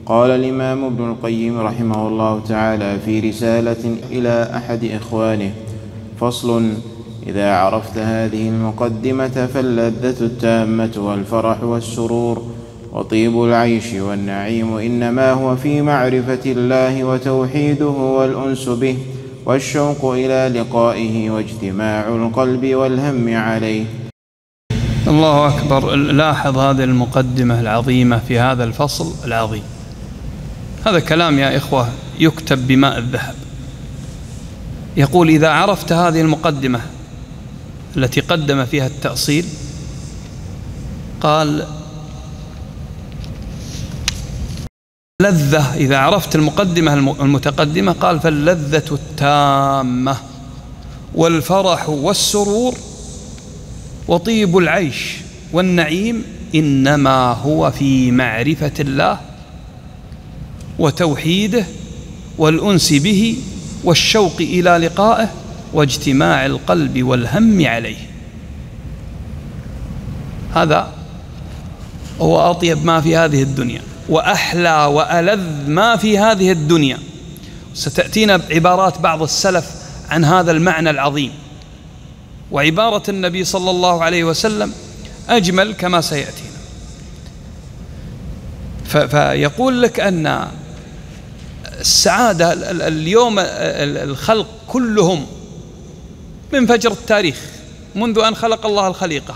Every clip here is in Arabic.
قال الإمام ابن القيم رحمه الله تعالى في رسالة إلى أحد إخوانه: فصل: إذا عرفت هذه المقدمة فاللذة التامة والفرح والسرور وطيب العيش والنعيم إنما هو في معرفة الله وتوحيده والأنس به والشوق إلى لقائه واجتماع القلب والهم عليه. الله أكبر. لاحظ هذه المقدمة العظيمة في هذا الفصل العظيم. هذا كلام يا إخوة يكتب بماء الذهب. يقول: إذا عرفت هذه المقدمة التي قدم فيها التأصيل، قال لذة، إذا عرفت المقدمة المتقدمة قال: فاللذة التامة والفرح والسرور وطيب العيش والنعيم إنما هو في معرفة الله وتوحيده والأنس به والشوق إلى لقائه واجتماع القلب والهم عليه. هذا هو أطيب ما في هذه الدنيا وأحلى وألذ ما في هذه الدنيا. ستأتينا عبارات بعض السلف عن هذا المعنى العظيم، وعبارة النبي صلى الله عليه وسلم أجمل كما سيأتينا. فيقول لك أن السعادة اليوم الخلق كلهم من فجر التاريخ منذ أن خلق الله الخليقة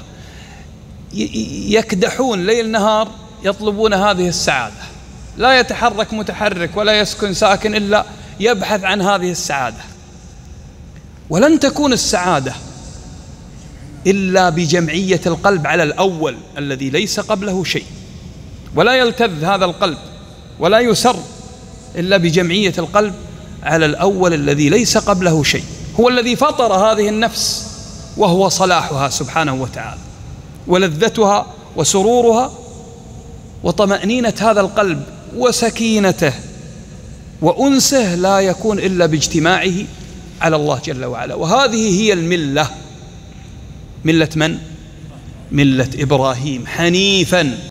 يكدحون ليل نهار يطلبون هذه السعادة. لا يتحرك متحرك ولا يسكن ساكن إلا يبحث عن هذه السعادة. ولن تكون السعادة إلا بجمعية القلب على الأول الذي ليس قبله شيء، ولا يلتذ هذا القلب ولا يسر إلا بجمعية القلب على الأول الذي ليس قبله شيء، هو الذي فطر هذه النفس، وهو صلاحها سبحانه وتعالى ولذتها وسرورها وطمأنينة هذا القلب وسكينته وأنسه لا يكون إلا باجتماعه على الله جل وعلا. وهذه هي الملة. ملة من؟ ملة إبراهيم حنيفا